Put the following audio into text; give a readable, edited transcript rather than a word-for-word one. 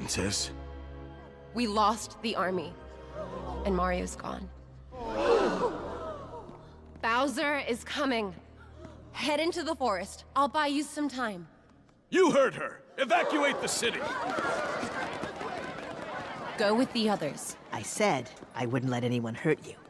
Princess? We lost the army, and Mario's gone. Bowser is coming. Head into the forest. I'll buy you some time. You heard her! Evacuate the city! Go with the others. I said I wouldn't let anyone hurt you.